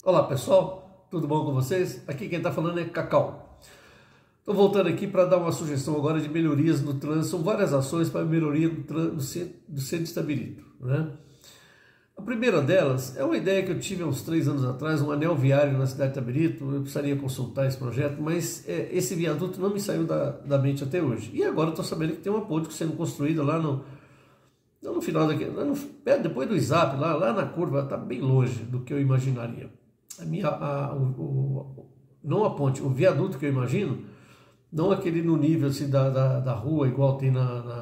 Olá pessoal, tudo bom com vocês? Aqui quem está falando é Cacau. Estou voltando aqui para dar uma sugestão agora de melhorias no trânsito. São várias ações para melhoria do centro de Itabirito, né? A primeira delas é uma ideia que eu tive há uns 3 anos atrás, um anel viário na cidade de Itabirito. Eu precisaria consultar esse projeto, mas esse viaduto não me saiu da mente até hoje. E agora estou sabendo que tem uma ponte sendo construída lá no final daqui, depois do ISAP, lá na curva, está bem longe do que eu imaginaria. Não a ponte, o viaduto que eu imagino, não aquele no nível assim, da rua, igual tem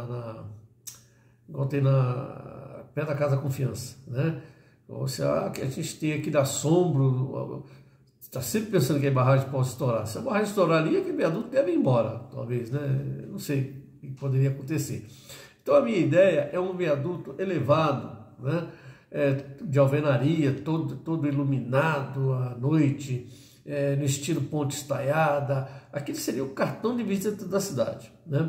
perto da Casa Confiança, né? Ou seja, que a gente tem aqui da Assombro, está sempre pensando que a barragem pode estourar. Se a barragem estourar ali, aquele viaduto deve ir embora, talvez, né? Não sei o que poderia acontecer. Então a minha ideia é um viaduto elevado, né? De alvenaria, todo iluminado à noite, no estilo ponte estaiada. Aquele seria o cartão de visita da cidade, né?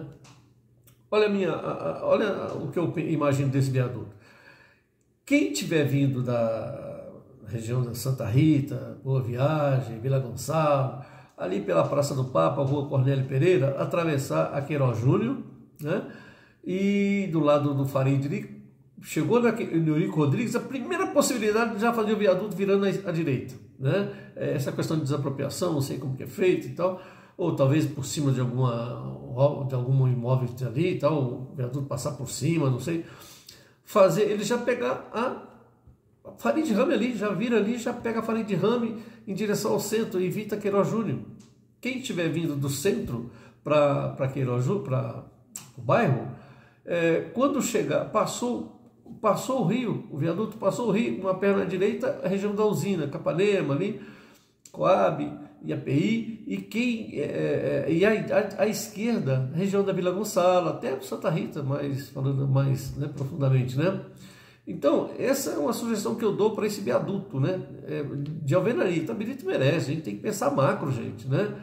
Olha o que eu imagino desse viaduto. Quem estiver vindo da região da Santa Rita, Boa Viagem, Vila Gonçalo, ali pela Praça do Papa, Rua Cornélio Pereira, atravessar a Queiroz Júnior, né? E do lado do Farid, chegou no Eurico Rodrigues, a primeira possibilidade de já fazer o viaduto virando à direita, né? Essa questão de desapropriação, não sei como que é feito e tal, ou talvez por cima de algum imóvel ali e tal, o viaduto passar por cima, não sei. Ele já pegar a Farid Rame ali, já vira ali, já pega a Farid Rame em direção ao centro e evita Queiroz Júnior. Quem estiver vindo do centro para Queiroz Júnior, para o bairro, quando chegar, passou o rio, o viaduto passou o rio, uma perna à direita, a região da usina, Capanema ali, Coab, IAPI, e à esquerda, a região da Vila Gonçalo, até Santa Rita, falando mais, né, profundamente, né? Então, essa é uma sugestão que eu dou para esse viaduto, né? De alvenaria. Itabirito merece, a gente tem que pensar macro, gente, né?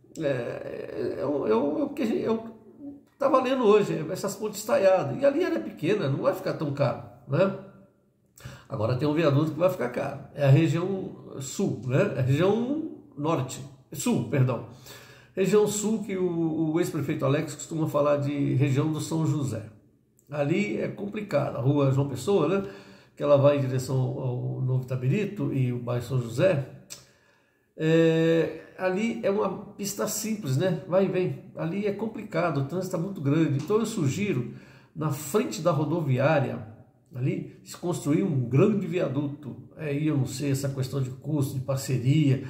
O que eu estava lendo hoje, essas pontes estaiadas, e ali era pequena, não vai ficar tão caro, né? Agora tem um viaduto que vai ficar caro, é a região sul, né? A região sul, perdão. Região sul que o ex-prefeito Alex costuma falar de região do São José. Ali é complicado, a rua João Pessoa, né? Que ela vai em direção ao Novo Itabirito e o bairro São José. Ali é uma pista simples, né? Vai e vem. Ali é complicado, o trânsito está muito grande. Então eu sugiro, na frente da rodoviária, ali, se construir um grande viaduto. Aí eu não sei, essa questão de custo, de parceria,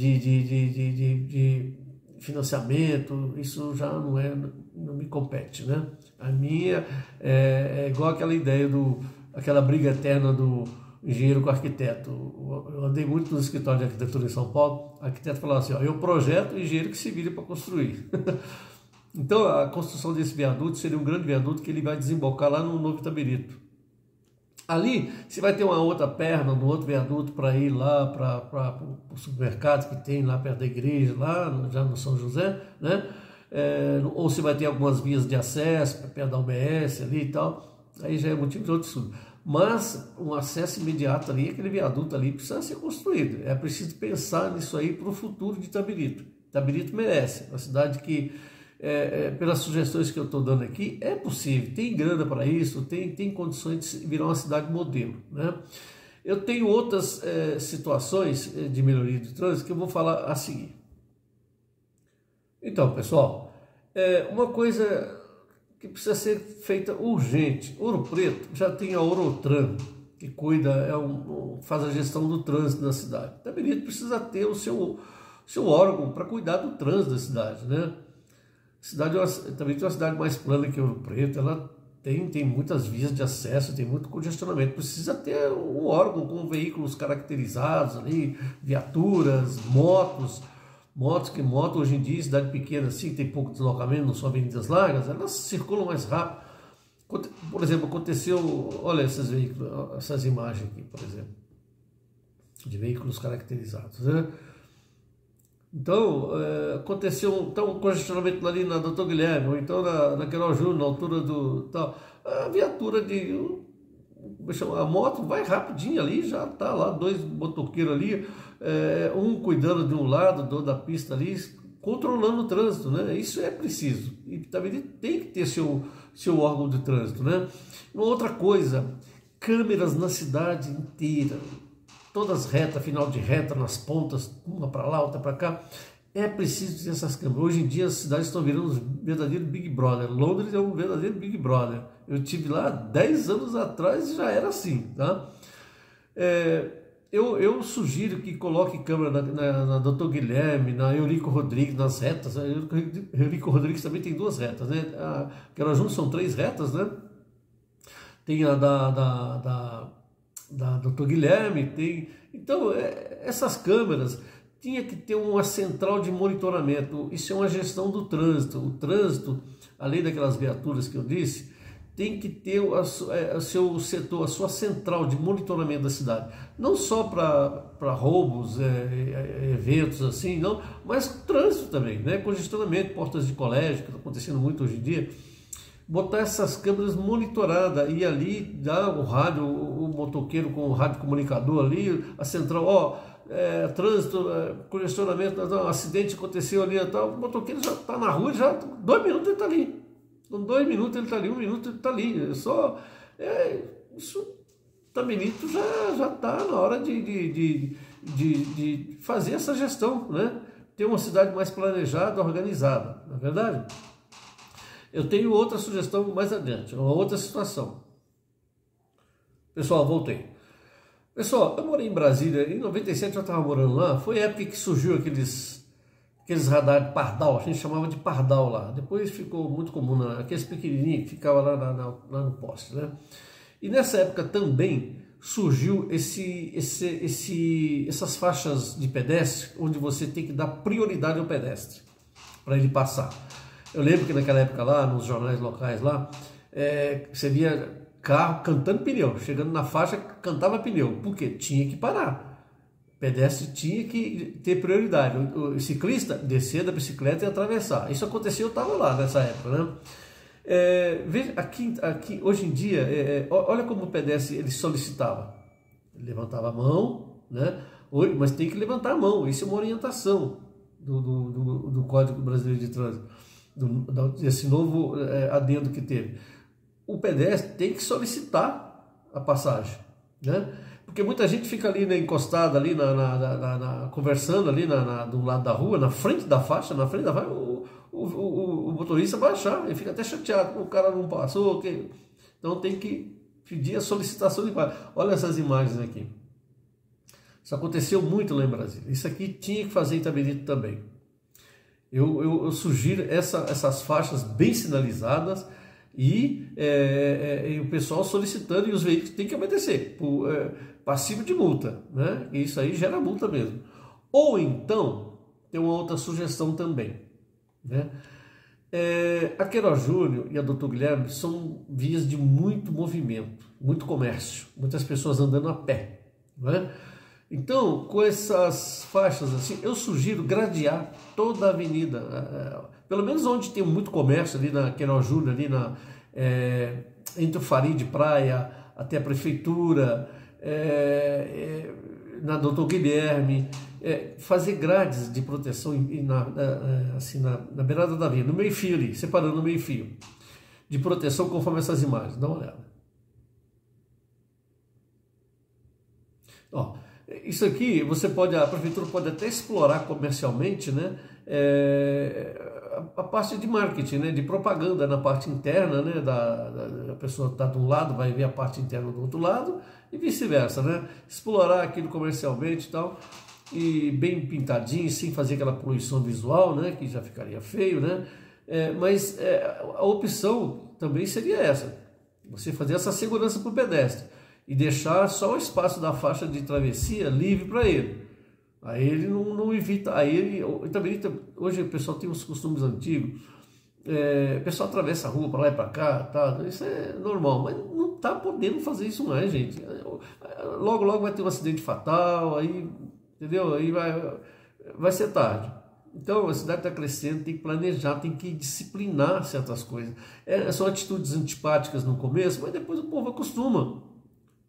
de financiamento, isso já não me compete, né? A minha é igual aquela ideia aquela briga eterna do engenheiro com o arquiteto. Eu andei muito nos escritórios de arquitetura em São Paulo, o arquiteto falava assim, eu projeto, o engenheiro que se vira para construir. Então a construção desse viaduto seria um grande viaduto que ele vai desembocar lá no Novo Itabirito. Ali você vai ter uma outra perna, um outro viaduto para ir lá para o supermercado que tem lá perto da igreja, lá já no São José, né? Ou você vai ter algumas vias de acesso, perto da UBS ali e tal, aí já é motivo de outro estudo. Mas um acesso imediato ali, aquele viaduto ali precisa ser construído. É preciso pensar nisso aí para o futuro de Itabirito. Itabirito merece, uma cidade que, pelas sugestões que eu estou dando aqui, é possível, tem grana para isso, tem condições de virar uma cidade modelo, né? Eu tenho outras situações de melhoria de trânsito que eu vou falar a seguir. Então, pessoal, uma coisa que precisa ser feita urgente. Ouro Preto já tem a Orotran, que cuida, faz a gestão do trânsito na cidade. Itabirito precisa ter o seu órgão para cuidar do trânsito da cidade, né? Também tem uma cidade mais plana que Ouro Preto, ela tem muitas vias de acesso, tem muito congestionamento, precisa ter um órgão com veículos caracterizados ali, viaturas, motos hoje em dia, cidade pequena assim, tem pouco deslocamento, não são avenidas largas, elas circulam mais rápido. Por exemplo, aconteceu, olha essas imagens aqui, por exemplo, de veículos caracterizados, né? Então, aconteceu um congestionamento ali na Doutor Guilherme, ou então na Queiroz Júnior, na altura do tal. A viatura A moto vai rapidinho ali, já tá lá, dois motoqueiros ali, um cuidando de um lado da pista ali, controlando o trânsito, né? Isso é preciso. E também tem que ter seu órgão de trânsito, né? Uma outra coisa, câmeras na cidade inteira, todas retas, final de reta, nas pontas, uma para lá, outra para cá. É preciso ter essas câmeras. Hoje em dia as cidades estão virando um verdadeiro Big Brother. Londres é um verdadeiro Big Brother. Eu tive lá 10 anos atrás e já era assim, tá? Eu sugiro que coloque câmera na Dr. Guilherme, na Eurico Rodrigues, nas retas. A Eurico Rodrigues também tem 2 retas, né? Que elas juntas são 3 retas, né? Tem a da Dr. Guilherme, tem... Então, essas câmeras tinha que ter uma central de monitoramento. Isso é uma gestão do trânsito. O trânsito, além daquelas viaturas que eu disse, tem que ter o seu setor, a sua central de monitoramento da cidade. Não só para roubos, eventos assim, não, mas trânsito também, né? Congestionamento, portas de colégio, que está acontecendo muito hoje em dia. Botar essas câmeras monitoradas e ali dá o rádio, o motoqueiro com o rádio comunicador ali, a central, trânsito, congestionamento, acidente aconteceu ali, o motoqueiro já está na rua, já 2 minutos ele está ali. Com 2 minutos ele está ali, 1 minuto ele está ali. Isso também já está na hora de fazer essa gestão, né? Ter uma cidade mais planejada, organizada, não é verdade? Eu tenho outra sugestão mais adiante, uma outra situação. Pessoal, voltei. Pessoal, eu morei em Brasília, em 97 eu estava morando lá, foi a época que surgiu aqueles radares de pardal, a gente chamava de pardal lá. Depois ficou muito comum, aqueles pequenininhos que ficavam lá no poste, né? E nessa época também surgiu essas faixas de pedestre, onde você tem que dar prioridade ao pedestre, para ele passar. Eu lembro que naquela época lá, nos jornais locais lá, você via carro cantando pneu, chegando na faixa, cantava pneu. Por quê? Tinha que parar. O pedestre tinha que ter prioridade. O ciclista descer da bicicleta e atravessar. Isso aconteceu, eu estava lá nessa época, né? Veja, aqui, hoje em dia, olha como o pedestre ele solicitava. Ele levantava a mão, né? Mas tem que levantar a mão. Isso é uma orientação do Código Brasileiro de Trânsito. Desse novo adendo que teve. O pedestre tem que solicitar a passagem, né? Porque muita gente fica ali, né, encostada ali, conversando ali do lado da rua, na frente da faixa, o motorista vai achar, ele fica até chateado, o cara não passou, okay? Então tem que pedir a solicitação de passagem. Olha essas imagens aqui. Isso aconteceu muito lá em Brasília. Isso aqui tinha que fazer em Itabirito também. Eu sugiro essas faixas bem sinalizadas e o pessoal solicitando, e os veículos têm que obedecer, passivo de multa, né? E isso aí gera multa mesmo. Ou então, tem uma outra sugestão também, né? A Queiroz Júnior e a Dr. Guilherme são vias de muito movimento, muito comércio, muitas pessoas andando a pé, né? Então, com essas faixas assim, eu sugiro gradear toda a avenida, pelo menos onde tem muito comércio, ali na Queiroz Júnior, ali entre o Farid Praia até a prefeitura, na Dr. Guilherme, fazer grades de proteção assim, na beirada da via, no meio-fio ali, separando o meio-fio, de proteção conforme essas imagens, dá uma olhada. Ó, isso aqui a prefeitura pode até explorar comercialmente, né, a parte de marketing, né, de propaganda na parte interna, né, a pessoa está de um lado, vai ver a parte interna do outro lado e vice-versa, né, explorar aquilo comercialmente e tal, e bem pintadinho, sem fazer aquela poluição visual, né, que já ficaria feio, né, mas a opção também seria essa, você fazer essa segurança para o pedestre e deixar só o espaço da faixa de travessia livre para ele. Aí ele não evita, também hoje o pessoal tem uns costumes antigos, o pessoal atravessa a rua para lá e para cá, tá, isso é normal, mas não está podendo fazer isso mais, gente. Logo vai ter um acidente fatal, aí, entendeu? Aí vai ser tarde. Então a cidade está crescendo, tem que planejar, tem que disciplinar certas coisas. São atitudes antipáticas no começo, mas depois o povo acostuma.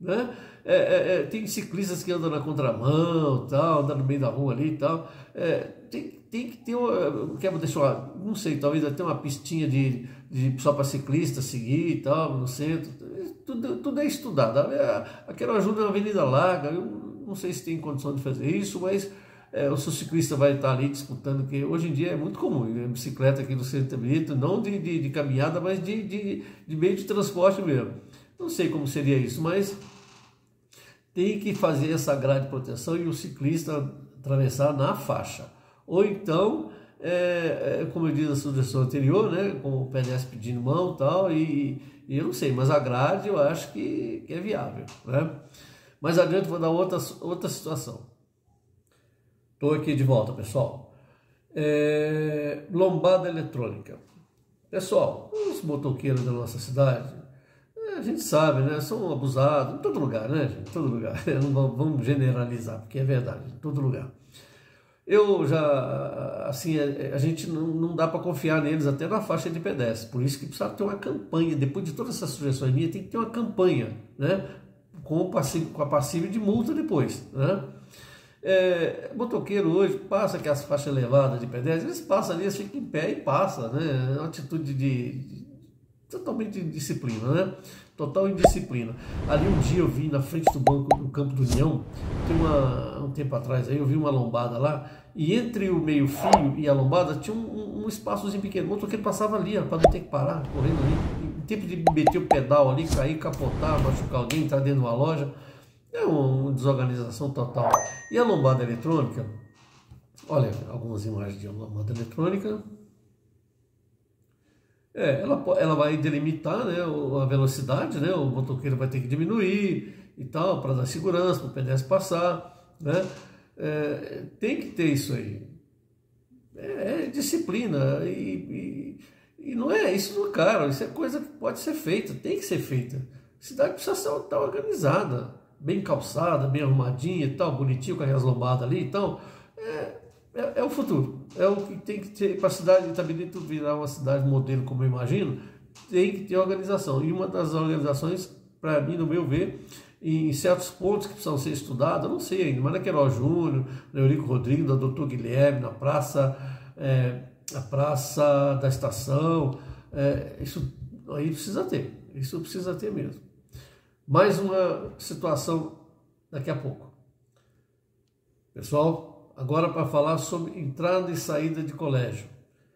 né? Tem ciclistas que andam na contramão, tal, andam no meio da rua ali e tal. Tem que ter, quero deixar, não sei, talvez até uma pistinha só para ciclista seguir e tal, no centro. Tudo é estudado. Aquela ajuda na Avenida Larga, eu não sei se tem condição de fazer isso, mas o seu ciclista vai estar ali disputando, que hoje em dia é muito comum, né? Bicicleta aqui no centro bonito, não de caminhada, mas de meio de transporte mesmo. Não sei como seria isso, mas tem que fazer essa grade de proteção e o ciclista atravessar na faixa. Ou então, como eu disse na sugestão anterior, né, com o pedestre pedindo mão e tal, e eu não sei, mas a grade eu acho que é viável, né? Mais adiante vou dar outra situação. Estou aqui de volta, pessoal. Lombada eletrônica. Pessoal, os motoqueiros da nossa cidade, a gente sabe, né? São abusados em todo lugar, né, gente? Em todo lugar. Não vamos generalizar, porque é verdade, em todo lugar. Eu já, assim, a gente não dá para confiar neles até na faixa de pedestre. Por isso que precisa ter uma campanha. Depois de todas essas sugestões minhas, tem que ter uma campanha, né? Com a passível de multa depois, né? Motoqueiro hoje passa que as faixas elevadas de pedestre, eles passam ali, eles ficam em pé e passam, né? É uma atitude totalmente de disciplina, né? Total indisciplina. Ali um dia eu vi na frente do banco do Campo do União, um tempo atrás aí eu vi uma lombada lá, e entre o meio-fio e a lombada tinha um espaçozinho pequeno. O motoqueiro passava ali, para não ter que parar, correndo ali, em tempo de meter o pedal ali, cair, capotar, machucar alguém, entrar dentro de uma loja. É uma desorganização total. E a lombada eletrônica, olha, algumas imagens de lombada eletrônica. Ela vai delimitar, né, a velocidade, né, o motoqueiro vai ter que diminuir e tal, para dar segurança, para o pedestre passar, né? Tem que ter isso aí. É disciplina e não isso não é caro, isso é coisa que pode ser feita, tem que ser feita. A cidade precisa estar organizada, bem calçada, bem arrumadinha e tal, bonitinho, com as lombadas ali, então é o futuro, é o que tem que ter para a cidade de Itabirito virar uma cidade modelo, como eu imagino. Tem que ter organização, e uma das organizações, para mim, no meu ver, em certos pontos que precisam ser estudados, eu não sei ainda, mas na Queiroz Júnior, na Eurico Rodrigues, na Doutor Guilherme, na Praça da Estação, isso aí precisa ter, isso precisa ter mesmo. Mais uma situação daqui a pouco. Pessoal, agora para falar sobre entrada e saída de colégio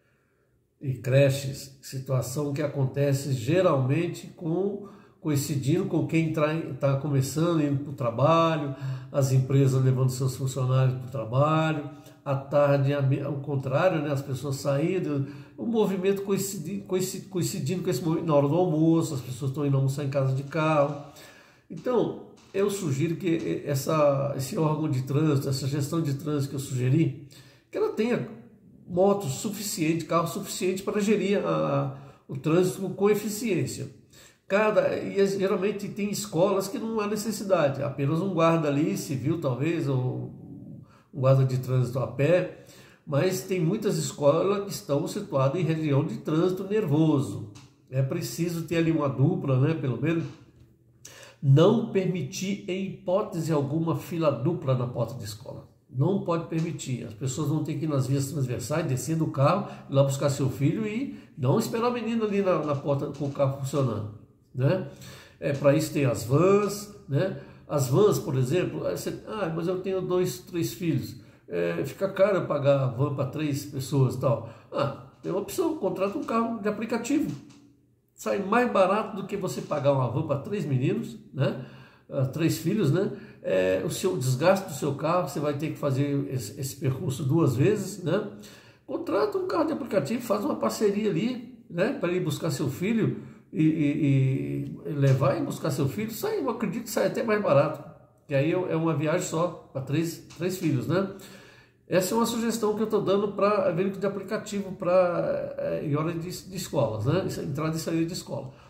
e creches, situação que acontece geralmente coincidindo com quem está começando, indo para o trabalho, as empresas levando seus funcionários para o trabalho, à tarde, ao contrário, né, as pessoas saindo, o movimento coincidindo com esse movimento na hora do almoço, as pessoas estão indo almoçar em casa de carro. Então, eu sugiro que esse órgão de trânsito, essa gestão de trânsito que eu sugeri, que ela tenha motos suficientes, carros suficientes para gerir o trânsito com eficiência. E geralmente tem escolas que não há necessidade, apenas um guarda ali, civil talvez, ou um guarda de trânsito a pé, mas tem muitas escolas que estão situadas em região de trânsito nervoso. É preciso ter ali uma dupla, né, pelo menos. Não permitir, em hipótese alguma, fila dupla na porta de escola. Não pode permitir. As pessoas vão ter que ir nas vias transversais, descer do carro, ir lá buscar seu filho e não esperar o menino ali na porta com o carro funcionando, né? Para isso tem as vans, né? As vans, por exemplo, mas eu tenho 2, 3 filhos. Fica caro eu pagar a van para 3 pessoas e tal. Tem uma opção, contrata um carro de aplicativo. Sai mais barato do que você pagar uma van para 3 meninos, né? 3 filhos, né? O desgaste do seu carro, você vai ter que fazer esse percurso 2 vezes, né? Contrata um carro de aplicativo, faz uma parceria ali, né? Para ir buscar seu filho e levar e buscar seu filho. Eu acredito que sai até mais barato, que aí é uma viagem só para 3 filhos, né? Essa é uma sugestão que eu estou dando para veículo de aplicativo em hora de escolas, né? Entrada e saída de escola.